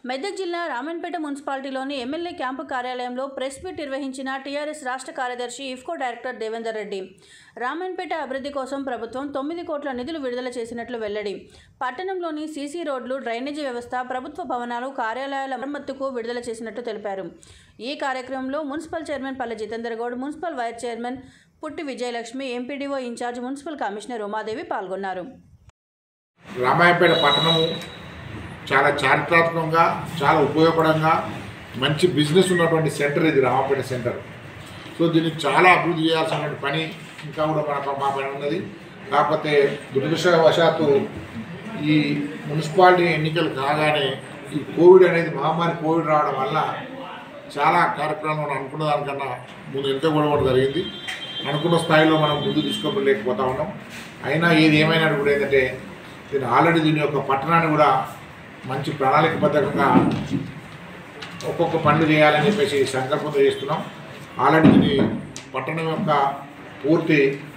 మెదక్ జిల్లా రామన్పేట మున్సిపాలిటీలోని MLA camp కార్యాలయంలో ప్రెస్ మీట్ నిర్వహించిన టీఆర్ఎస్ రాష్ట్ర కార్యదర్శి ఇఫ్కో డైరెక్టర్ దేవేందర్ రెడ్డి. రామన్పేట అభివృద్ధి కోసం ప్రభుత్వం 9 కోట్ల నిధులు విడుదల చేసినట్లు వెల్లడి. పట్టణంలోని సీసీ రోడ్లు, డ్రైనేజీ వ్యవస్థ, ప్రభుత్వ భవనాలు, కార్యాలయాల మరమ్మతుకు విడుదల చేసినట్టు తెలిపారు. ఈ కార్యక్రమంలో municipal chairman Palle Jitender Goud, municipal vice chairman Putti Vijayalakshmi, MPDO in charge municipal commissioner Umadevi పాల్గొన్నారు. రామాయపేట పట్టణము చాలా చారిత్రాత్మకంగా, చాలా ఉపయోగపడంగా, మంచి బిజినెస్ ఉన్నటువంటి సెంటర్ ఇది రామాపేట సెంటర్. సో దీనికి చాలా అభివృద్ధి చేయాల్సినటువంటి పని ఇంకా కూడా మా పైన ఉన్నది. కాకపోతే దురదృష్టవశాత్తు ఈ మున్సిపాలిటీ ఎన్నికలు కాగానే ఈ కోవిడ్ అనేది మహమ్మారి కోవిడ్ రావడం వల్ల చాలా కార్యక్రమాలు మనం అనుకున్న దానికన్నా ముందు వెనుక కూడా జరిగింది. అనుకున్న స్థాయిలో మనం ముందు తీసుకోలేకపోతా ఉన్నాం. అయినా ఏది ఏమైనా కూడా ఏంటంటే దీని యొక్క పట్టణాన్ని కూడా మంచి ప్రణాళికబద్ధంగా ఒక్కొక్క పనులు చేయాలని చెప్పేసి సంకల్పంతో చేస్తున్నాం. ఆల్రెడీ దీని పట్టణం యొక్క పూర్తి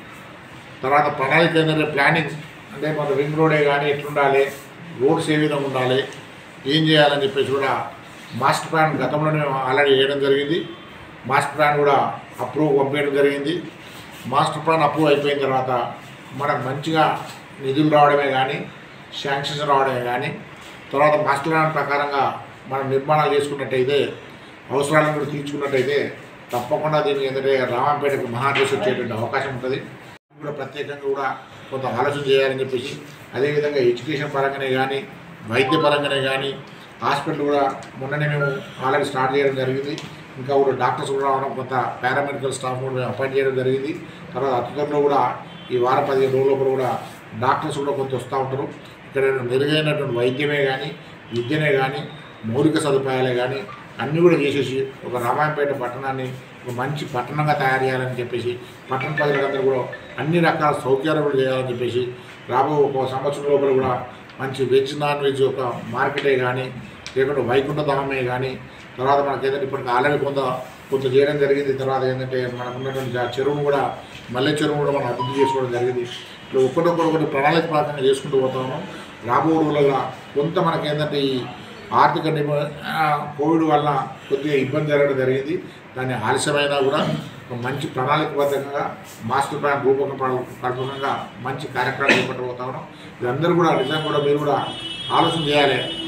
తర్వాత ప్రణాళిక ఏంటంటే ప్లానింగ్, అంటే మన రింగ్ రోడే కానీ ఎట్లుండాలి, రోడ్స్ ఏ విధంగా ఉండాలి, ఏం చేయాలని చెప్పేసి కూడా మాస్టర్ ప్లాన్ గతంలోనే ఆల్రెడీ వేయడం జరిగింది. మాస్టర్ ప్లాన్ కూడా అప్రూవ్ పంపించడం జరిగింది. మాస్టర్ ప్లాన్ అప్రూవ్ అయిపోయిన తర్వాత మనకు మంచిగా నిధులు రావడమే కానీ, శాంక్షన్స్ రావడమే కానీ, తర్వాత మాస్టర్ ప్లాన్ ప్రకారంగా మనం నిర్మాణాలు చేసుకున్నట్టయితే, అవసరాలను కూడా తీర్చుకున్నట్టయితే తప్పకుండా దీనికి ఏంటంటే రామాపేటకు మహాదేశ్ వచ్చేటువంటి అవకాశం ఉంటుంది. కూడా ప్రత్యేకంగా కూడా కొంత ఆలోచన చేయాలని చెప్పేసి, అదేవిధంగా ఎడ్యుకేషన్ పరంగానే కానీ, వైద్య పరంగానే కానీ, హాస్పిటల్ కూడా మొన్ననే మేము ఆల్రెడీ స్టార్ట్ చేయడం జరిగింది. ఇంకా కూడా డాక్టర్స్ కూడా రావడం, కొంత పారామెడికల్ స్టాఫ్ కూడా మేము అపాయింట్ చేయడం జరిగింది. తర్వాత అతిథుల్లో కూడా ఈ వారం 15 రోజుల్లో కూడా డాక్టర్స్ కూడా కొంత వస్తూ ఉంటారు. ఇక్కడ మెరుగైనటువంటి వైద్యమే కానీ, విద్యనే కానీ, మౌలిక సదుపాయాలే కానీ అన్నీ కూడా చేసేసి ఒక రామాయపేట పట్టణాన్ని ఒక మంచి పట్టణంగా తయారు చేయాలని చెప్పేసి, పట్టణ ప్రజలందరూ కూడా అన్ని రకాల సౌకర్యాలు కూడా చేయాలని చెప్పేసి, రాబో ఒక సంవత్సరం లోపల కూడా మంచి వెజ్, నాన్ వెజ్ ఒక మార్కెటే కానీ, లేకుంటే వైకుంఠ ధామే కానీ, తర్వాత మనకి ఏదంటే ఇప్పటికి ఆల్రెడీ కొంత చేయడం జరిగింది. తర్వాత ఏంటంటే మనకు ఉన్నటువంటి చెరువును కూడా, మల్లె చెరువు కూడా మనం అభివృద్ధి చేసుకోవడం జరిగింది. ఇట్లా ఒకటి ప్రణాళిక ప్రకారంగా చేసుకుంటూ పోతాము. రాబో రోజులలో కొంత మనకి ఏంటంటే ఈ ఆర్థిక కోవిడ్ వల్ల కొద్దిగా ఇబ్బంది జరగడం జరిగింది. దాన్ని ఆలస్యమైనా కూడా ఒక మంచి ప్రణాళికబద్ధంగా మాస్టర్ ప్లాన్ రూపకల్పకంగా మంచి కార్యక్రమాలు చేపట్టబోతా ఉన్నాం. ఇదందరూ కూడా నిజంగా కూడా మీరు కూడా ఆలోచన చేయాలి.